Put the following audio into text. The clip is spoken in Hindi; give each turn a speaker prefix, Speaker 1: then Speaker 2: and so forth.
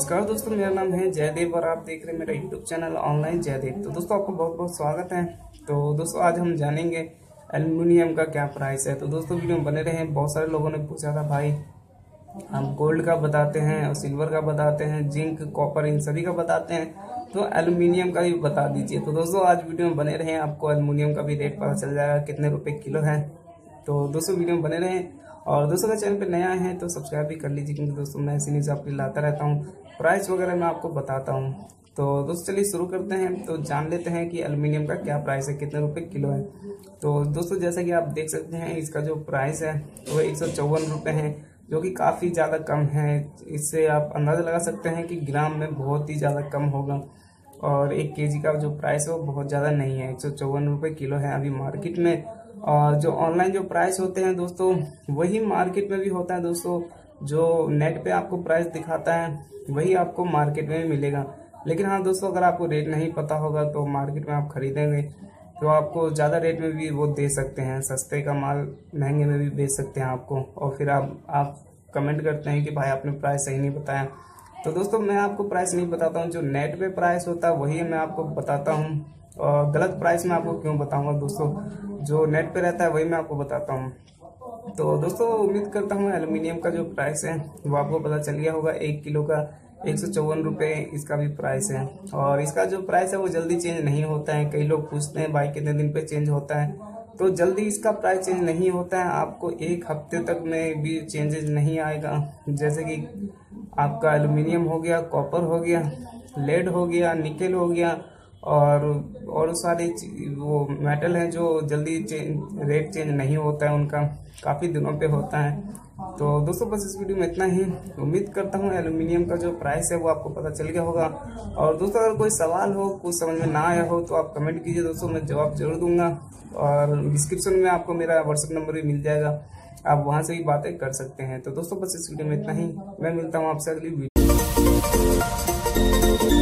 Speaker 1: नमस्कार दोस्तों, मेरा नाम है जयदेव और आप देख रहे हैं मेरा यूट्यूब चैनल ऑनलाइन जयदेव। तो दोस्तों आपको बहुत बहुत स्वागत है। तो दोस्तों आज हम जानेंगे एल्युमिनियम का क्या प्राइस है। तो दोस्तों वीडियो में बने रहे। बहुत सारे लोगों ने पूछा था भाई हम गोल्ड का बताते हैं और सिल्वर का बताते हैं, जिंक कॉपर इन सभी का बताते हैं, तो एल्युमिनियम का भी बता दीजिए। तो दोस्तों आज वीडियो में बने रहे, आपको एल्युमिनियम का भी रेट पता चल जाएगा कितने रुपए किलो है। तो दोस्तों वीडियो में बने रहे और दोस्तों अगर चैनल पे नया है तो सब्सक्राइब भी कर लीजिए, क्योंकि दोस्तों मैं ऐसी न्यूज़ आपके लाता रहता हूँ, प्राइस वगैरह मैं आपको बताता हूँ। तो दोस्तों चलिए शुरू करते हैं। तो जान लेते हैं कि एल्युमिनियम का क्या प्राइस है, कितने रुपए किलो है। तो दोस्तों जैसा कि आप देख सकते हैं इसका जो प्राइस है वो 154 रुपये है, जो कि काफ़ी ज़्यादा कम है। इससे आप अंदाज़ा लगा सकते हैं कि ग्राम में बहुत ही ज़्यादा कम होगा और 1 केजी का जो प्राइस है वो बहुत ज़्यादा नहीं है। 154 रुपये किलो है अभी मार्केट में। और जो ऑनलाइन जो प्राइस होते हैं दोस्तों वही मार्केट में भी होता है दोस्तों। जो नेट पे आपको प्राइस दिखाता है वही आपको मार्केट में भी मिलेगा। लेकिन हाँ दोस्तों, अगर आपको रेट नहीं पता होगा तो मार्केट में आप खरीदेंगे तो आपको ज़्यादा रेट में भी वो दे सकते हैं, सस्ते का माल महंगे में भी बेच सकते हैं आपको। और फिर आप कमेंट करते हैं कि भाई आपने प्राइस सही नहीं बताया। तो दोस्तों मैं आपको प्राइस नहीं बताता हूँ, जो नेट पे प्राइस होता है वही मैं आपको बताता हूँ। और गलत प्राइस मैं आपको क्यों बताऊंगा दोस्तों, जो नेट पे रहता है वही मैं आपको बताता हूँ। तो दोस्तों उम्मीद करता हूँ एल्युमिनियम का जो प्राइस है वो आपको पता चल गया होगा। 1 किलो का 154 रुपये इसका भी प्राइस है। और इसका जो प्राइस है वो जल्दी चेंज नहीं होता है। कई लोग पूछते हैं भाई कितने दिन पे चेंज होता है, तो जल्दी इसका प्राइस चेंज नहीं होता है। आपको 1 हफ्ते तक में भी चेंजेस नहीं आएगा। जैसे कि आपका एल्युमिनियम हो गया, कॉपर हो गया, लेड हो गया, निकेल हो गया और सारे वो मेटल हैं जो जल्दी रेट चेंज नहीं होता है, उनका काफ़ी दिनों पे होता है। तो दोस्तों बस इस वीडियो में इतना ही। उम्मीद करता हूँ एल्युमिनियम का जो प्राइस है वो आपको पता चल गया होगा। और दोस्तों अगर कोई सवाल हो, कुछ समझ में ना आया हो तो आप कमेंट कीजिए दोस्तों, मैं जवाब जरूर दूंगा। और डिस्क्रिप्शन में आपको मेरा व्हाट्सएप नंबर भी मिल जाएगा, आप वहाँ से भी बातें कर सकते हैं। तो दोस्तों बस इस वीडियो में इतना ही। मैं मिलता हूँ आपसे अगली वीडियो।